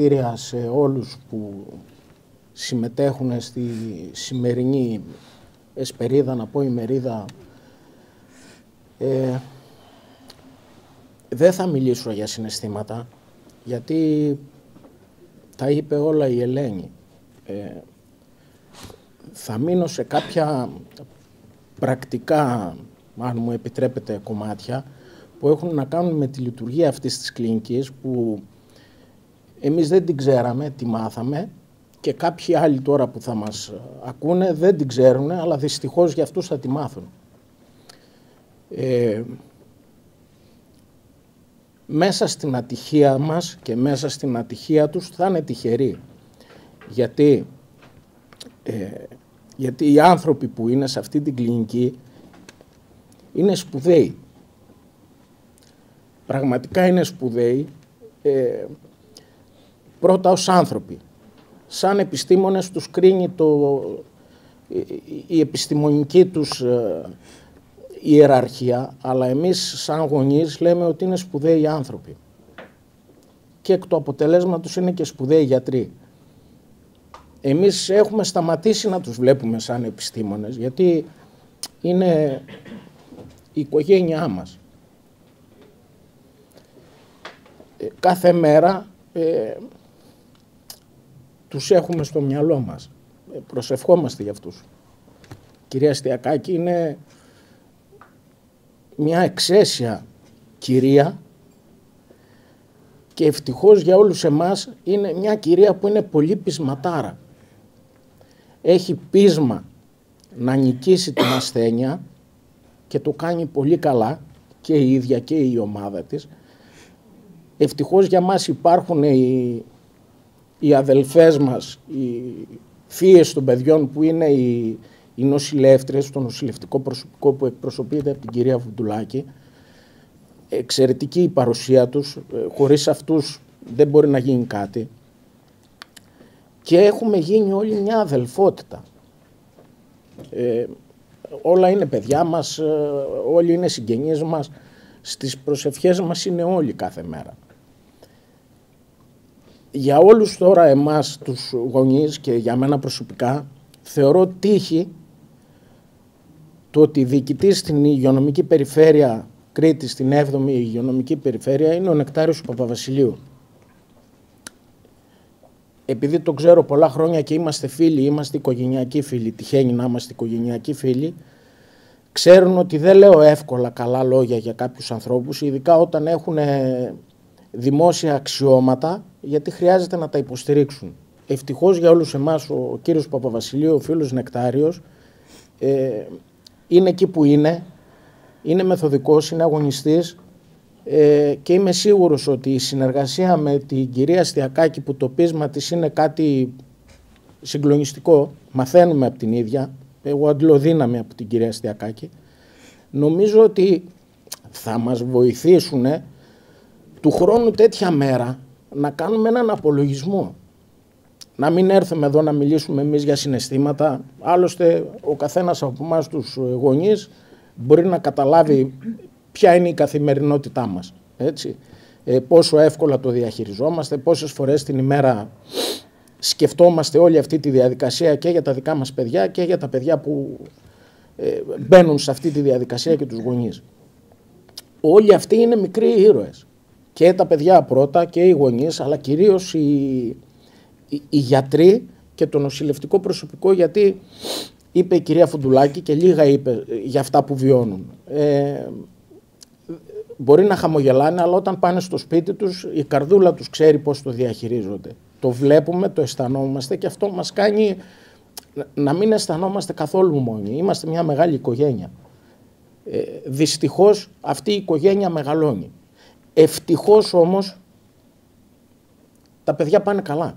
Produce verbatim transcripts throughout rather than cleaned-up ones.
συγχαρητήρια σε όλους που συμμετέχουν στη σημερινή εσπερίδα, να πω ημερίδα. Ε, δεν θα μιλήσω για συναισθήματα, γιατί τα είπε όλα η Ελένη. Ε, θα μείνω σε κάποια πρακτικά, αν μου επιτρέπετε, κομμάτια που έχουν να κάνουν με τη λειτουργία αυτής της κλινικής, που εμείς δεν την ξέραμε, τη μάθαμε, και κάποιοι άλλοι τώρα που θα μας ακούνε δεν την ξέρουν, αλλά δυστυχώς για αυτούς θα τη μάθουν. Ε, μέσα στην ατυχία μας και μέσα στην ατυχία τους θα είναι τυχεροί. Γιατί, ε, γιατί οι άνθρωποι που είναι σε αυτή την κλινική είναι σπουδαίοι. Πραγματικά είναι σπουδαίοι, ε, πρώτα ως άνθρωποι. Σαν επιστήμονες τους κρίνει το, η, η επιστημονική τους ε, ιεραρχία, αλλά εμείς σαν γονείς λέμε ότι είναι σπουδαίοι άνθρωποι. Και εκ του αποτελέσματος είναι και σπουδαίοι γιατροί. Εμείς έχουμε σταματήσει να τους βλέπουμε σαν επιστήμονες, γιατί είναι η οικογένειά μας. Ε, κάθε μέρα ε, τους έχουμε στο μυαλό μας. Ε, προσευχόμαστε για αυτούς. Η κυρία Στιακάκη είναι μια εξαίσια κυρία και ευτυχώς για όλους εμάς είναι μια κυρία που είναι πολύ πεισματάρα. Έχει πείσμα να νικήσει την ασθένεια και το κάνει πολύ καλά και η ίδια και η ομάδα της. Ευτυχώς για μας υπάρχουν οι, οι αδελφές μας, οι θείες των παιδιών που είναι οι, οι νοσηλεύτριες, το νοσηλευτικό προσωπικό που εκπροσωπείται από την κυρία Φουντουλάκη. Εξαιρετική η παρουσία τους, χωρίς αυτούς δεν μπορεί να γίνει κάτι. Και έχουμε γίνει όλοι μια αδελφότητα. Ε, όλα είναι παιδιά μας, όλοι είναι συγγενείς μας, στις προσευχές μας είναι όλοι κάθε μέρα. Για όλους τώρα εμάς τους γονείς και για μένα προσωπικά θεωρώ τύχη το ότι διοικητής στην υγειονομική περιφέρεια Κρήτης, στην έβδομη υγειονομική περιφέρεια, είναι ο Νεκτάριος Παπαβασιλείου. Επειδή το ξέρω πολλά χρόνια και είμαστε φίλοι, είμαστε οικογενειακοί φίλοι, τυχαίνει να είμαστε οικογενειακοί φίλοι, ξέρουν ότι δεν λέω εύκολα καλά λόγια για κάποιους ανθρώπους, ειδικά όταν έχουν δημόσια αξιώματα, γιατί χρειάζεται να τα υποστηρίξουν. Ευτυχώς για όλους εμάς ο κύριος Παπαβασιλείου, ο φίλος Νεκτάριος, ε, είναι εκεί που είναι, είναι μεθοδικός, είναι αγωνιστής ε, και είμαι σίγουρος ότι η συνεργασία με την κυρία Στιακάκη, που το πείσμα της είναι κάτι συγκλονιστικό, μαθαίνουμε από την ίδια, εγώ αντλώ δύναμη από την κυρία Στιακάκη, νομίζω ότι θα μας βοηθήσουν του χρόνου τέτοια μέρα να κάνουμε έναν απολογισμό. Να μην έρθουμε εδώ να μιλήσουμε εμείς για συναισθήματα, άλλωστε ο καθένας από εμάς τους γονείς μπορεί να καταλάβει ποια είναι η καθημερινότητά μας, έτσι. Ε, πόσο εύκολα το διαχειριζόμαστε, πόσες φορές την ημέρα σκεφτόμαστε όλη αυτή τη διαδικασία και για τα δικά μας παιδιά και για τα παιδιά που ε, μπαίνουν σε αυτή τη διαδικασία και τους γονείς. Όλοι αυτοί είναι μικροί ήρωες. Και τα παιδιά πρώτα και οι γονείς, αλλά κυρίως οι, οι, οι γιατροί και το νοσηλευτικό προσωπικό, γιατί είπε η κυρία Φουντουλάκη και λίγα είπε για αυτά που βιώνουν. Ε, μπορεί να χαμογελάνε, αλλά όταν πάνε στο σπίτι τους η καρδούλα τους ξέρει πώς το διαχειρίζονται. Το βλέπουμε, το αισθανόμαστε και αυτό μας κάνει να μην αισθανόμαστε καθόλου μόνοι. Είμαστε μια μεγάλη οικογένεια. Ε, δυστυχώς αυτή η οικογένεια μεγαλώνει. Ευτυχώς όμως τα παιδιά πάνε καλά.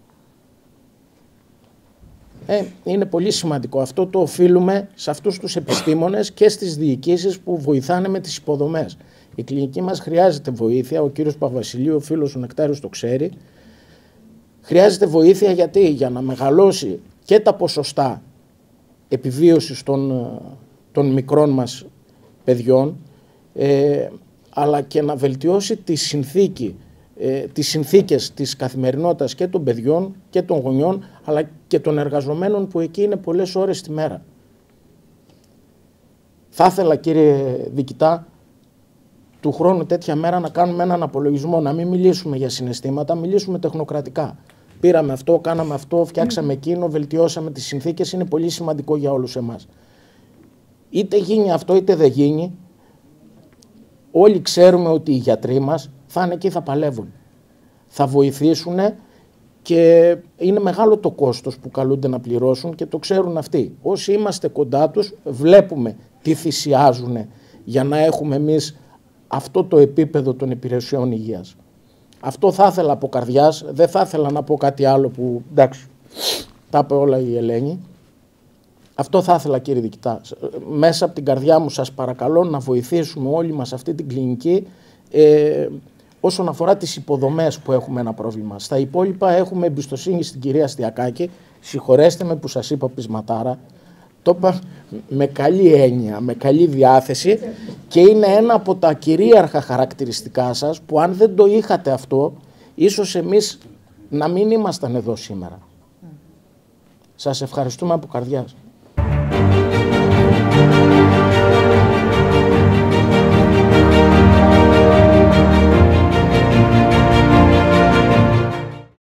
Ε, είναι πολύ σημαντικό. Αυτό το οφείλουμε σε αυτούς τους επιστήμονες και στις διοικήσεις που βοηθάνε με τις υποδομές. Η κλινική μας χρειάζεται βοήθεια, ο κύριος Παπαβασιλείου, ο φίλος ο Νεκτάριος το ξέρει. Χρειάζεται βοήθεια γιατί για να μεγαλώσει και τα ποσοστά επιβίωσης των, των μικρών μας παιδιών, ε, αλλά και να βελτιώσει τη συνθήκη ε, τις συνθήκες της καθημερινότητας και των παιδιών και των γονιών, αλλά και των εργαζομένων που εκεί είναι πολλές ώρες τη μέρα. Θα ήθελα, κύριε Διοικητά, του χρόνου τέτοια μέρα να κάνουμε έναν απολογισμό, να μην μιλήσουμε για συναισθήματα, μιλήσουμε τεχνοκρατικά. Πήραμε αυτό, κάναμε αυτό, φτιάξαμε εκείνο, βελτιώσαμε τις συνθήκες, είναι πολύ σημαντικό για όλους εμάς. Είτε γίνει αυτό είτε δεν γίνει, όλοι ξέρουμε ότι οι γιατροί μας θα είναι εκεί, θα παλεύουν. Θα βοηθήσουν και είναι μεγάλο το κόστος που καλούνται να πληρώσουν και το ξέρουν αυτοί. Όσοι είμαστε κοντά τους βλέπουμε τι θυσιάζουν για να έχουμε εμείς αυτό το επίπεδο των υπηρεσιών υγείας. Αυτό θα ήθελα από καρδιάς, δεν θα ήθελα να πω κάτι άλλο που εντάξει, τα είπε όλα η Ελένη. Αυτό θα ήθελα, κύριε Διοικητά, μέσα από την καρδιά μου σας παρακαλώ να βοηθήσουμε όλοι μας αυτή την κλινική ε, όσον αφορά τις υποδομές που έχουμε ένα πρόβλημα. Στα υπόλοιπα έχουμε εμπιστοσύνη στην κυρία Αστιακάκη, συγχωρέστε με που σας είπα πεισματάρα, το είπα με καλή έννοια, με καλή διάθεση και είναι ένα από τα κυρίαρχα χαρακτηριστικά σας που αν δεν το είχατε αυτό, ίσως εμείς να μην ήμασταν εδώ σήμερα. Σας ευχαριστούμε από καρδιάς.